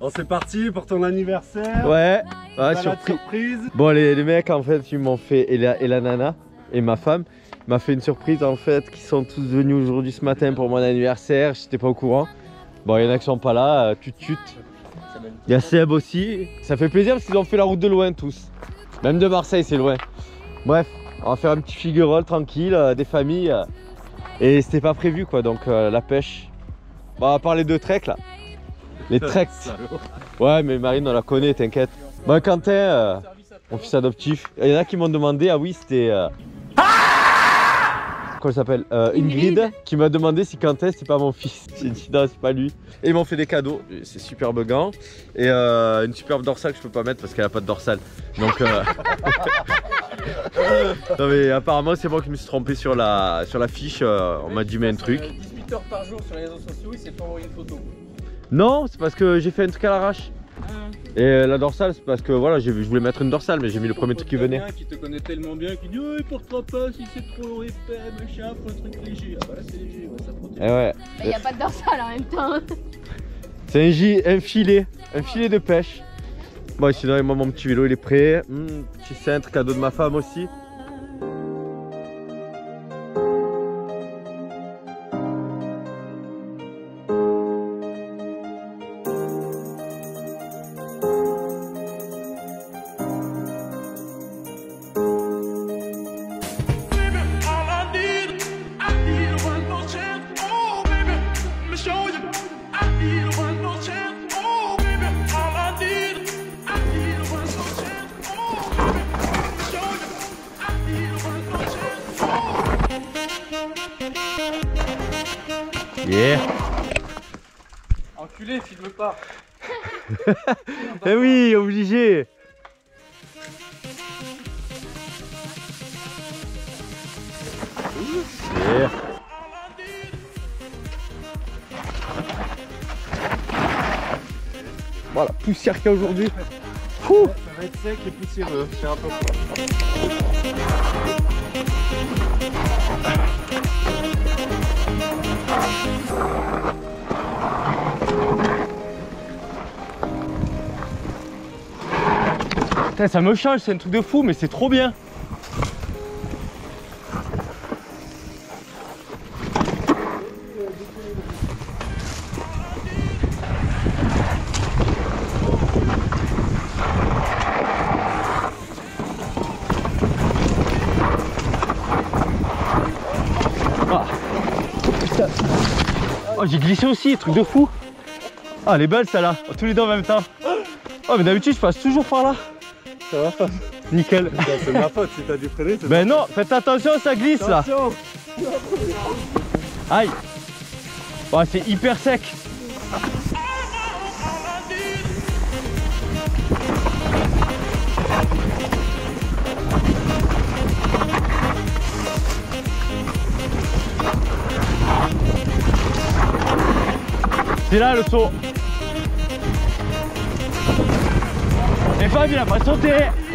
Bon, c'est parti pour ton anniversaire. Ouais, surprise. Bon, les mecs en fait, ils m'ont fait, et la nana, et ma femme, m'a fait une surprise en fait, qui sont tous venus aujourd'hui ce matin pour mon anniversaire. J'étais pas au courant. Bon, il y en a qui sont pas là, tut. Il y a Seb aussi. Ça fait plaisir parce qu'ils ont fait la route de loin tous. Même de Marseille, c'est loin. Bref, on va faire un petit figuerol tranquille, des familles. Et c'était pas prévu quoi, donc la pêche. Bon, on va parler de trek là. Les treks. Ouais, mais Marine, on la connaît, t'inquiète. Bon, Quentin, mon fils adoptif. Il y en a qui m'ont demandé, ah oui, c'était. Comment il s'appelle, Ingrid, qui m'a demandé si Quentin c'est pas mon fils. J'ai dit non, c'est pas lui. Et ils m'ont fait des cadeaux, c'est superbe gants et une superbe dorsale que je peux pas mettre parce qu'elle a pas de dorsale. Donc non mais apparemment c'est moi qui me suis trompé sur la fiche, on m'a dit mais un truc. 18 heures par jour sur les réseaux sociaux, il s'est pas envoyé de photo. Non, c'est parce que j'ai fait un truc à l'arrache. Et la dorsale, c'est parce que voilà, je voulais mettre une dorsale, mais j'ai mis le premier truc qui venait. Qui te connaît tellement bien, qui dit oh, il portera pas si c'est trop épais, machin, faut un truc léger. Ah bah là c'est léger, ouais, ça protège. Et ouais. Mais y a pas de dorsale en même temps. C'est un filet de pêche. Bon, sinon, moi, mon petit vélo il est prêt. Petit cintre, cadeau de ma femme aussi. Yeah. Enculé, filme pas. Eh oui, obligé. Yeah. Voilà, poussière qu'il y a aujourd'hui. Ça va être sec et poussiéreux, c'est un peu Putain, ça me change, c'est un truc de fou, mais c'est trop bien. Oh, j'ai glissé aussi, truc de fou. Ah, elle est belle celle-là, tous les deux en même temps. Oh, mais d'habitude je passe toujours par là. Ça va pas. Nickel. C'est ma faute si t'as dû freiner. Ben non, faites attention, ça glisse attention. Là. Aïe. Oh, c'est hyper sec. C'est là le saut. Et Fab il a pas sauté.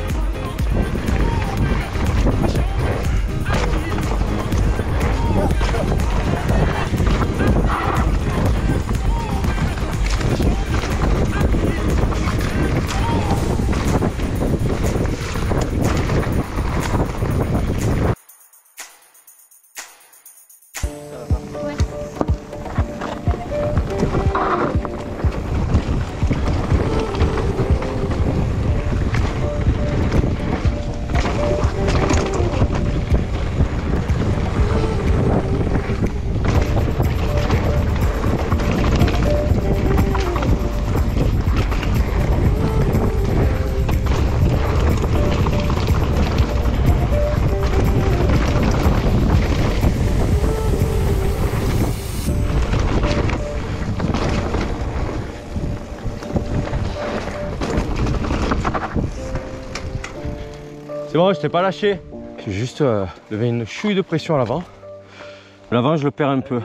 C'est bon, je t'ai pas lâché. J'ai juste levé une chouille de pression à l'avant. L'avant, je le perds un peu.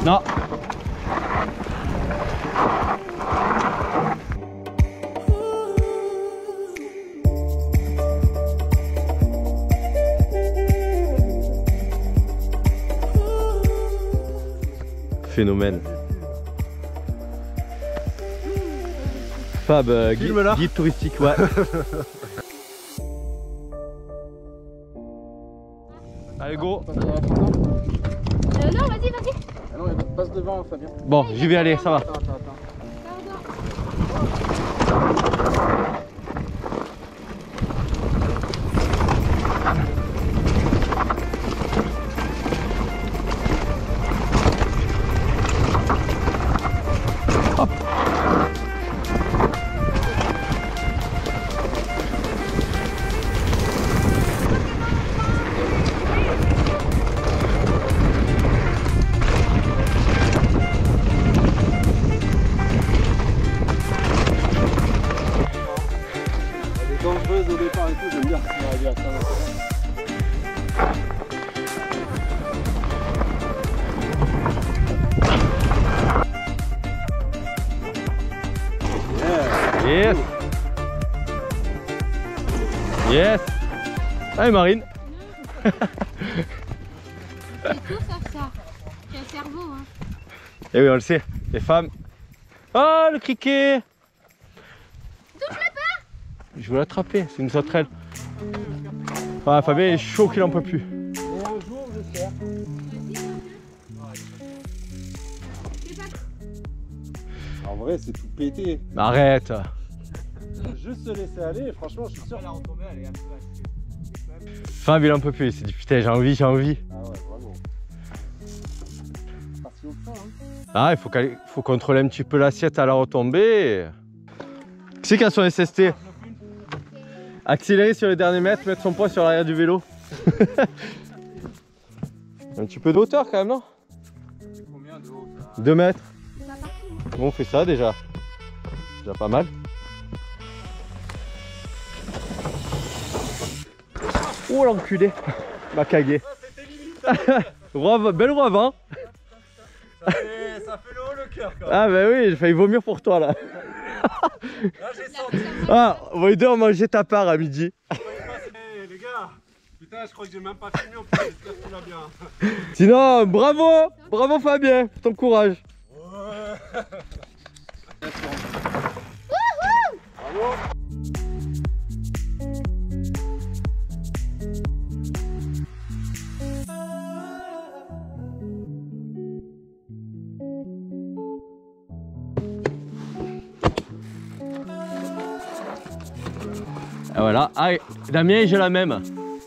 Non. Phénomène. Fab, guide touristique, ouais. Allez, go. Non, vas-y, vas-y. Ah non, passe devant, Fabien. Bon, j'y vais aller, ça va. Attends. Dangereuse au départ et tout, j'aime bien. Yes. Yes. Allez Marine. C'est tout sauf ça. C'est un cerveau, hein. Eh oui, on le sait, les femmes. Oh, le criquet. Touche-le pas. Je veux l'attraper, c'est une sauterelle. Ah, Fabien il est chaud qu'il en peut plus. Et un jour, j'espère. En vrai, c'est tout pété. Arrête. Juste se laisser aller, et franchement, je suis sûr. Fab il en peut plus, il s'est dit putain j'ai envie. Ah ouais, vraiment. Parti au fond, hein. Ah, il faut contrôler un petit peu l'assiette à la retombée. Qui c'est qui a son SST? Accélérer sur les derniers mètres, mettre son poids sur l'arrière du vélo. Un petit peu de hauteur quand même, non? Combien de haut? 2 mètres. Bon, on fait ça déjà. Déjà pas mal. Oh l'enculé. M'a cagué. Belle roue avant. Ça fait le haut le cœur quand même. Ah bah oui, j'ai failli vomir pour toi là. Là j'ai senti. Ah, on va aider à manger ta part à midi. Hey, les gars, putain, je crois que j'ai même pas fini en plus, j'espère que tu l'as bien. Sinon, bravo Fabien pour ton courage. Ouais. Et voilà, ah, la mienne j'ai la même.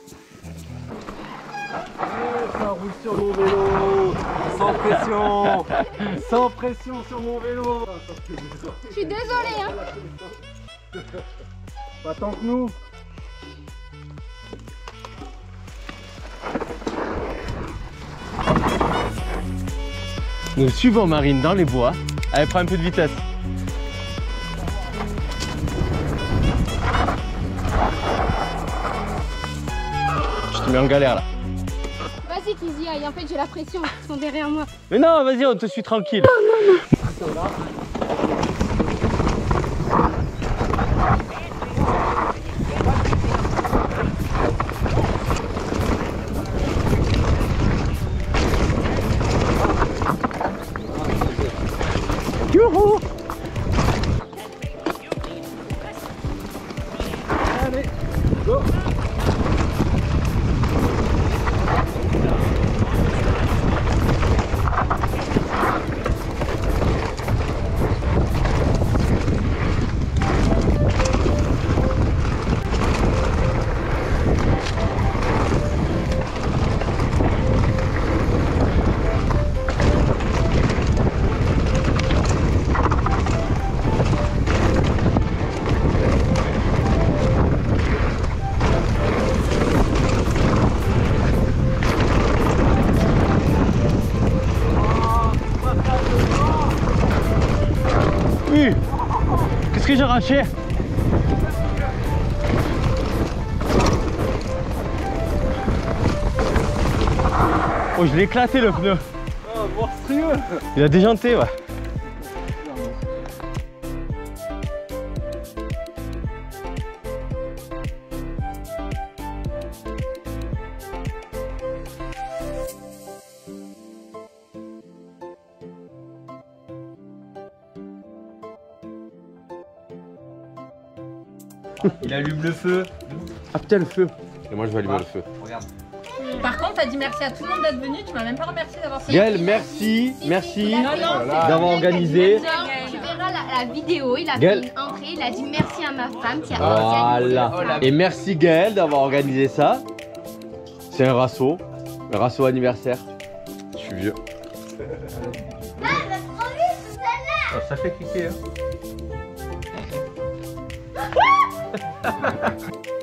Ça roule sur mon vélo, sans pression, sans pression sur mon vélo. Je suis désolée, hein. Pas tant que nous. Nous suivons Marine dans les bois. Allez, prends un peu de vitesse. Je te mets en galère là. Vas-y qu'ils y aillent, en fait j'ai la pression, ils sont derrière moi. Mais non, vas-y, on te suit tranquille. Youhou! Allez, go. Qu'est-ce que j'ai arraché? Oh, je l'ai éclaté le pneu. Oh monstrueux. Il a déjanté, ouais. Il allume le feu. Ah putain, le feu. Et moi, je vais allumer le feu. Regarde. Par contre, t'as dit merci à tout le monde d'être venu, tu m'as même pas remercié d'avoir fait. Gaël, merci d'avoir organisé. Tu verras la vidéo, il a Gaël. fait une entrée, il a dit merci à ma femme qui a Voilà. Et merci Gaël d'avoir organisé ça. C'est un rasso anniversaire. Je suis vieux. Ça fait cliquer. Hein.